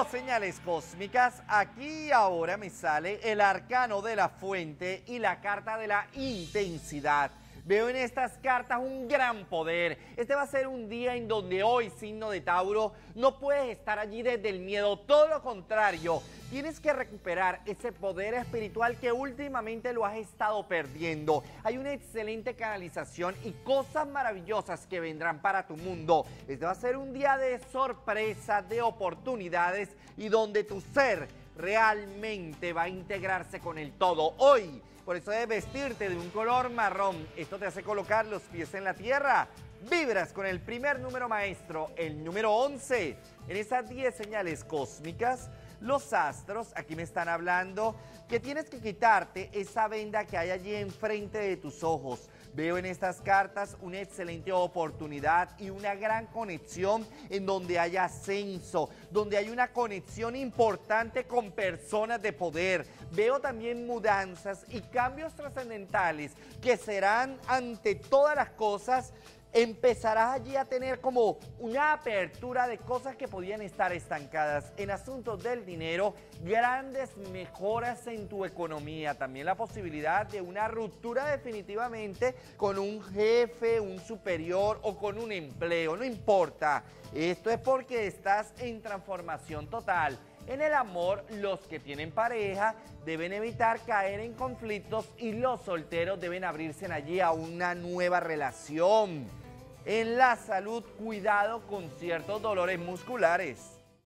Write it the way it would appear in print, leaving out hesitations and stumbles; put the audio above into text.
Dos señales cósmicas, aquí y ahora me sale el arcano de la fuente y la carta de la intensidad. Veo en estas cartas un gran poder. Este va a ser un día en donde hoy, signo de Tauro, no puedes estar allí desde el miedo. Todo lo contrario, tienes que recuperar ese poder espiritual que últimamente lo has estado perdiendo. Hay una excelente canalización y cosas maravillosas que vendrán para tu mundo. Este va a ser un día de sorpresas, de oportunidades y donde tu ser realmente va a integrarse con el todo. Hoy, por eso debes vestirte de un color marrón. Esto te hace colocar los pies en la tierra. Vibras con el primer número maestro, el número 11. En esas 10 señales cósmicas, los astros aquí me están hablando que tienes que quitarte esa venda que hay allí enfrente de tus ojos. Veo en estas cartas una excelente oportunidad y una gran conexión en donde hay ascenso, donde hay una conexión importante con personas de poder. Veo también mudanzas y cambios trascendentales que serán ante todas las cosas. Empezarás allí a tener como una apertura de cosas que podían estar estancadas en asuntos del dinero, grandes mejoras en tu economía, también la posibilidad de una ruptura definitivamente con un jefe, un superior o con un empleo, no importa. Esto es porque estás en transformación total. En el amor, los que tienen pareja deben evitar caer en conflictos y los solteros deben abrirse allí a una nueva relación. En la salud, cuidado con ciertos dolores musculares.